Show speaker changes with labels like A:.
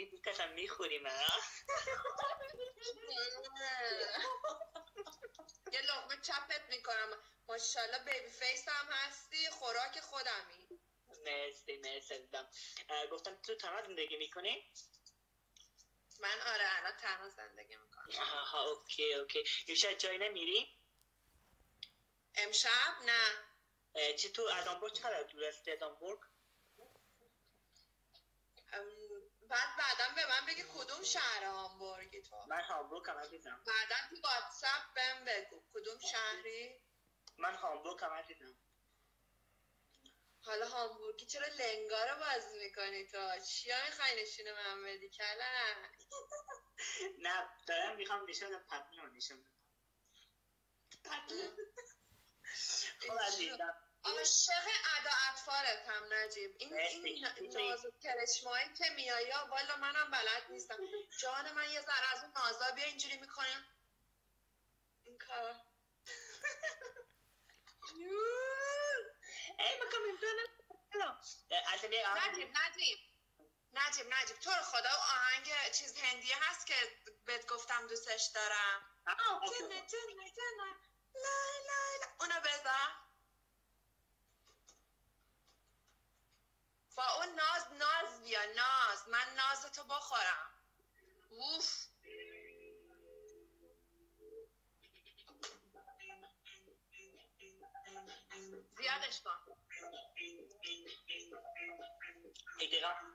A: دوستشم میخوریم.
B: یه لقمه چپت میکنم. ماشاءالله بیبی فیس هم هستی، خوراک خودمی.
A: مرسی دم. گفتم تو تنها زندگی میکنی؟
B: من آره الان تنها زندگی میکنم.
A: آها اوکی. امشب جایی نمیری؟
B: امشب نه.
A: چطور ادامبورگ چقدر دور است ادامبورگ؟
B: بعدا به من بگی کدوم شهر هامبورگی تو؟
A: من هامبورگ هم عزیزم.
B: بعدا تو واتساپ بهم بگو کدوم شهری؟
A: من هامبورگ هم عزیزم.
B: حالا هامبورگی چرا لنگا رو بازی میکنی تو؟ چیا میخوای نشونه من بدی کلم؟
A: نه دارم میخوام نشون بدم پتنو رو نشون بدم. خب عزیزم
B: عاشق ادا اطفالت هم نجیب. این ناز و کرشمایی که میایی والا منم بلد نیستم. جان من یه ذره از اون نازا بیا اینجوری میکنم این کار.
A: ای مکم امتحانم
B: نجیب تو رو خدا آهنگ چیز هندیه هست که بهت گفتم دوستش دارم. جنه لا اونو بذار. با اون ناز بیا ناز. من نازتو بخورم. اوف زیادش کن.
A: ای دقیقا